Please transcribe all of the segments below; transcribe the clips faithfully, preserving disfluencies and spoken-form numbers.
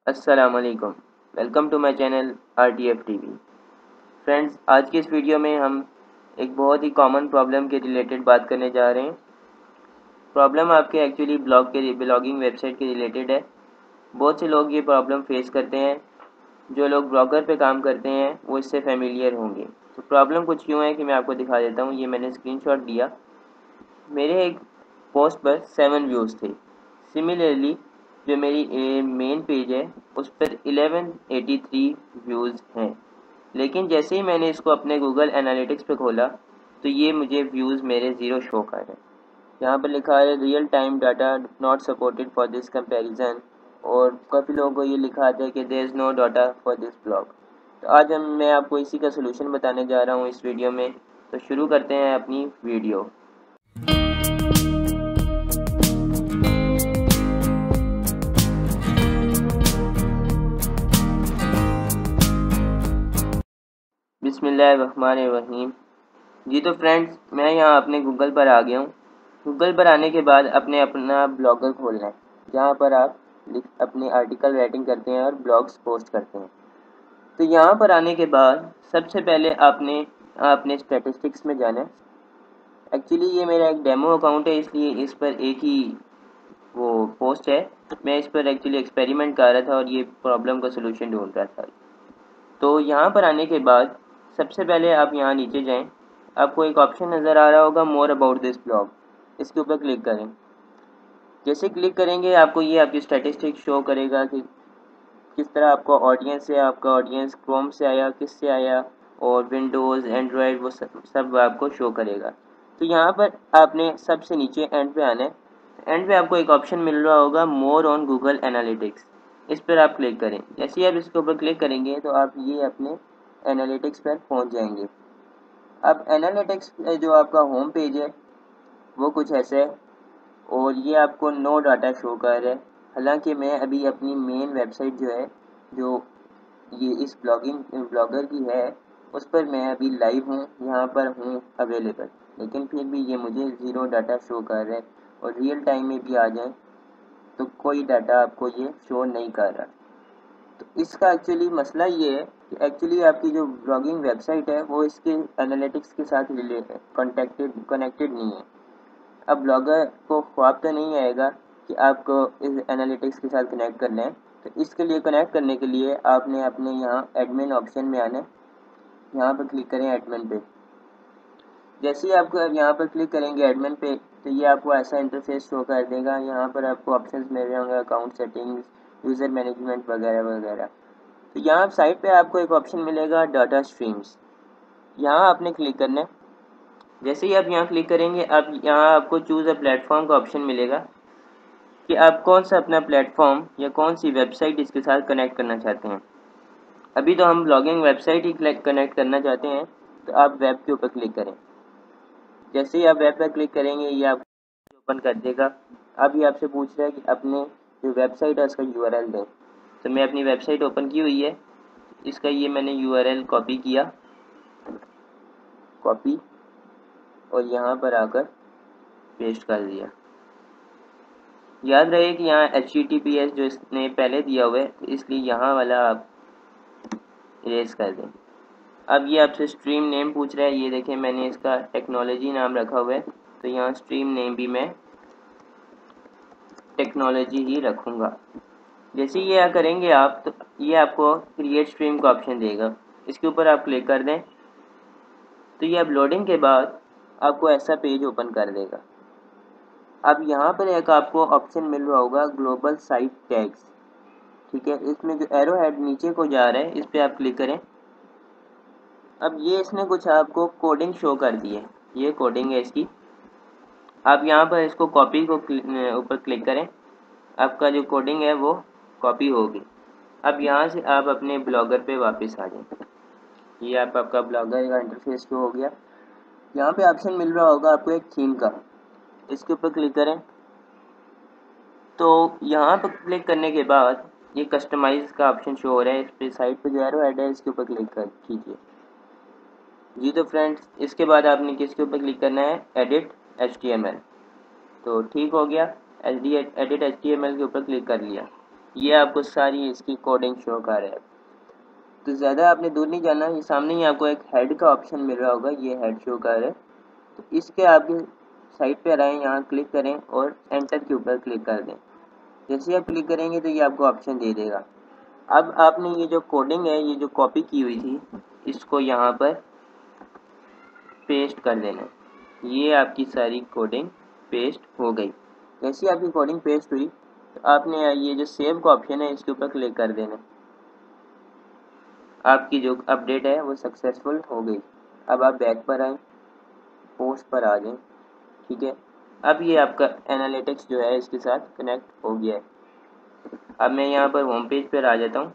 अस्सलामुअलैकुम। Welcome to my channel R T F T V. Friends, आज की इस वीडियो में हम एक बहुत ही कॉमन प्रॉब्लम के रिलेटेड बात करने जा रहे हैं। प्रॉब्लम आपके एक्चुअली ब्लॉग के ब्लॉगिंग वेबसाइट के रिलेटेड है। बहुत से लोग ये प्रॉब्लम फेस करते हैं। जो लोग ब्लॉगर पे काम करते हैं वो इससे फेमिलियर होंगे। तो प्रॉब्लम कुछ यूँ है कि मैं आपको दिखा देता हूँ। ये मैंने स्क्रीनशॉट दिया। मेरे एक पोस्ट पर सेवन व्यूज़ थे। सिमिलरली जो मेरी मेन पेज है उस पर इलेवन एटी थ्री व्यूज़ हैं। लेकिन जैसे ही मैंने इसको अपने गूगल एनालिटिक्स पे खोला तो ये मुझे व्यूज़ मेरे ज़ीरो शो कर रहे हैं। यहाँ पर लिखा है real time data not supported for this comparison, और काफ़ी लोगों को ये लिखा आता है कि there is no data for this blog. तो आज हम मैं आपको इसी का सलूशन बताने जा रहा हूँ इस वीडियो में। तो शुरू करते हैं अपनी वीडियो। बिस्मिल्लाहिर्रहमानिर्रहीम। जी तो फ्रेंड्स, मैं यहाँ अपने गूगल पर आ गया हूँ। गूगल पर आने के बाद अपने अपना ब्लॉगर खोलना है, जहाँ पर आप अपने आर्टिकल राइटिंग करते हैं और ब्लॉग्स पोस्ट करते हैं। तो यहाँ पर आने के बाद सबसे पहले आपने अपने स्टैटिस्टिक्स में जाना है। एक्चुअली ये मेरा एक डेमो अकाउंट है, इसलिए इस पर एक ही वो पोस्ट है। मैं इस पर एक्चुअली एक्सपेरिमेंट कर रहा था और ये प्रॉब्लम का सलूशन ढूंढ रहा था। तो यहाँ पर आने के बाद सबसे पहले आप यहाँ नीचे जाएं। आपको एक ऑप्शन नज़र आ रहा होगा मोर अबाउट दिस ब्लॉग, इसके ऊपर क्लिक करें। जैसे क्लिक करेंगे आपको ये आपकी स्टैटिस्टिक्स शो करेगा कि किस तरह आपका ऑडियंस है। आपका ऑडियंस क्रोम से आया, किस से आया, और विंडोज़ एंड्रॉयड वो सब सब आपको शो करेगा। तो यहाँ पर आपने सबसे नीचे एंड पे आना है। एंड पे आपको एक ऑप्शन मिल रहा होगा मोर ऑन गूगल एनालिटिक्स, इस पर आप क्लिक करें। जैसे ही आप इसके ऊपर क्लिक करेंगे तो आप ये अपने एनालिटिक्स पर पहुँच जाएंगे। अब एनालिटिक्स जो आपका होम पेज है वो कुछ ऐसा है, और ये आपको नो डाटा शो कर रहा है। हालांकि मैं अभी अपनी मेन वेबसाइट जो है, जो ये इस ब्लॉगिंग ब्लॉगर की है, उस पर मैं अभी लाइव हूँ, यहाँ पर हूँ अवेलेबल, लेकिन फिर भी ये मुझे ज़ीरो डाटा शो कर रहा है। और रियल टाइम में भी आ जाए तो कोई डाटा आपको ये शो नहीं कर रहा। तो इसका एक्चुअली मसला ये है कि एक्चुअली आपकी जो ब्लॉगिंग वेबसाइट है वो इसके एनालिटिक्स के साथ रिलेटेड कनेक्टेड कनेक्टेड नहीं है। अब ब्लॉगर को ख्वाब तो नहीं आएगा कि आपको इस एनालिटिक्स के साथ कनेक्ट करना है। तो इसके लिए कनेक्ट करने के लिए आपने अपने यहाँ एडमिन ऑप्शन में आना है। यहाँ पर क्लिक करें एडमिन पे। जैसे ही आपको यहाँ पर क्लिक करेंगे एडमिन पे तो ये आपको ऐसा इंटरफेस शो कर देगा। यहाँ पर आपको ऑप्शंस मिल रहे होंगे अकाउंट सेटिंग्स, यूज़र मैनेजमेंट वगैरह वगैरह। तो यहाँ साइड पे आपको एक ऑप्शन मिलेगा डाटा स्ट्रीम्स, यहाँ आपने क्लिक करना है। जैसे ही आप यहाँ क्लिक करेंगे अब यहाँ आपको चूज़ अ प्लेटफॉर्म का ऑप्शन मिलेगा कि आप कौन सा अपना प्लेटफॉर्म या कौन सी वेबसाइट इसके साथ कनेक्ट करना चाहते हैं। अभी तो हम ब्लॉगिंग वेबसाइट ही कनेक्ट करना चाहते हैं, तो आप वेब के ऊपर क्लिक करें। जैसे ही आप वेब पर क्लिक करेंगे ये आप ओपन कर देगा। अब ये आपसे पूछ रहा है कि अपने जो वेबसाइट है उसका यू आर एल दें। तो मैं अपनी वेबसाइट ओपन की हुई है, इसका ये मैंने यू आर एल कॉपी किया, कॉपी, और यहाँ पर आकर पेस्ट कर दिया। याद रहे कि यहाँ H T T P S जो इसने पहले दिया हुआ है, तो इसलिए यहाँ वाला आप इरेज कर दें। अब ये आपसे स्ट्रीम नेम पूछ रहा है। ये देखें मैंने इसका टेक्नोलॉजी नाम रखा हुआ है, तो यहाँ स्ट्रीम नेम भी मैं टेक्नोलॉजी ही रखूँगा। जैसे ये यह करेंगे आप तो ये आपको क्रिएट स्ट्रीम का ऑप्शन देगा, इसके ऊपर आप क्लिक कर दें तो ये अपलोडिंग के बाद आपको ऐसा पेज ओपन कर देगा। अब यहाँ पर एक आपको ऑप्शन मिल रहा होगा ग्लोबल साइट टैग्स, ठीक है। इसमें जो एरो हेड नीचे को जा रहा है इस पर आप क्लिक करें। अब ये इसने कुछ आपको कोडिंग शो कर दी है, ये कोडिंग है इसकी। आप यहाँ पर इसको कॉपी को ऊपर क्लिक करें, आपका जो कोडिंग है वो कॉपी होगी। अब यहाँ से आप अपने ब्लॉगर पे वापस आ जाएं। ये आप आपका ब्लॉगर का इंटरफेस शो हो गया। यहाँ पे ऑप्शन मिल रहा होगा आपको एक थीम का, इसके ऊपर क्लिक करें। तो यहाँ पर क्लिक करने के बाद ये कस्टमाइज का ऑप्शन शो हो रहा है। इस पर साइड पे जो एरो हेड है इसके ऊपर क्लिक कर कीजिए। जी तो फ्रेंड्स, इसके बाद आपने किसके ऊपर क्लिक करना है, edit H T M L. तो ठीक हो गया, edit H T M L के ऊपर क्लिक कर लिया। ये आपको सारी इसकी कोडिंग शो कर रहा है। तो ज़्यादा आपने दूर नहीं जाना, ये सामने ही आपको एक हेड का ऑप्शन मिल रहा होगा, ये हेड शो कर रहा है। तो इसके आपके साइड पर आएँ, यहाँ क्लिक करें और एंटर के ऊपर क्लिक कर दें। जैसे ही आप क्लिक करेंगे तो ये आपको ऑप्शन दे देगा। अब आपने ये जो कोडिंग है, ये जो कॉपी की हुई थी, इसको यहाँ पर पेस्ट कर देना है। ये आपकी सारी कोडिंग पेस्ट हो गई। जैसे आपकी कोडिंग पेस्ट हुई तो आपने ये जो सेव का ऑप्शन है, इसके ऊपर क्लिक कर देना। आपकी जो अपडेट है वो सक्सेसफुल हो गई। अब आप बैक पर आएँ, पोस्ट पर आ जाएं, ठीक है। अब ये आपका एनालिटिक्स जो है इसके साथ कनेक्ट हो गया है। अब मैं यहाँ पर होम पेज पर आ जाता हूँ।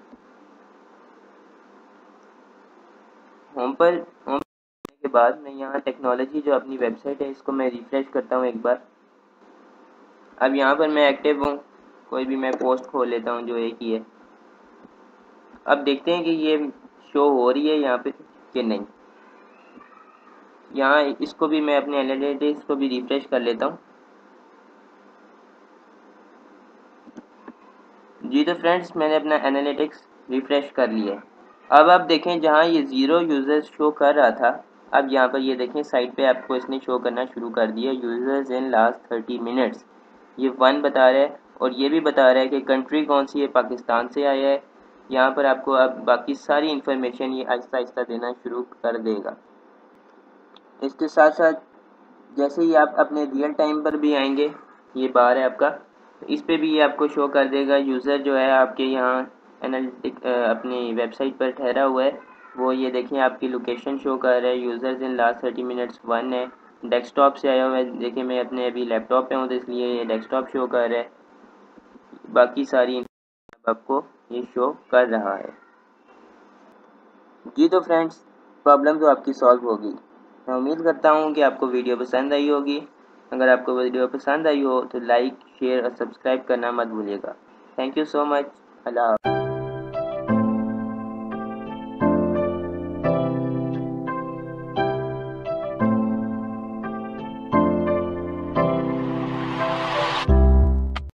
होम पर होम के बाद मैं यहाँ टेक्नोलॉजी जो अपनी वेबसाइट है, इसको मैं रिफ्रेश करता हूँ एक बार। अब यहाँ पर मैं एक्टिव हूँ, कोई भी मैं पोस्ट खोल लेता हूँ जो एक ही है। अब देखते हैं कि ये शो हो रही है यहाँ पे कि नहीं। यहाँ इसको भी मैं अपने एनालिटिक्स को भी रिफ्रेश कर लेता हूँ। जी तो फ्रेंड्स, मैंने अपना एनालिटिक्स रिफ्रेश कर लिया है। अब आप देखें जहाँ ये ज़ीरो यूज़र्स शो कर रहा था, अब यहाँ पर ये देखें साइड पे आपको इसने शो करना शुरू कर दिया, users in last thirty minutes. ये वन बता रहा है और ये भी बता रहा है कि कंट्री कौन सी है, पाकिस्तान से आया है। यहाँ पर आपको अब बाकी सारी इन्फॉर्मेशन ये आहिस्ता आहिस्ता देना शुरू कर देगा। इसके साथ साथ जैसे ही आप अपने रियल टाइम पर भी आएंगे, ये बार है आपका, इस पे भी ये आपको शो कर देगा यूज़र जो है आपके यहाँ एनालिटिक अपनी वेबसाइट पर ठहरा हुआ है। वो ये देखें आपकी लोकेशन शो कर रहा है, users in last thirty minutes one है, डेस्कटॉप से आया हुआ है। देखिए मैं अपने अभी लैपटॉप पे हूँ तो इसलिए ये डेस्कटॉप शो कर रहा है। बाकी सारी आपको ये शो कर रहा है। जी तो फ्रेंड्स, प्रॉब्लम तो आपकी सॉल्व होगी। मैं उम्मीद करता हूँ कि आपको वीडियो पसंद आई होगी। अगर आपको वीडियो पसंद आई हो तो लाइक, शेयर और सब्सक्राइब करना मत भूलिएगा। Thank you so much. अल्लाह हाफ़िज़।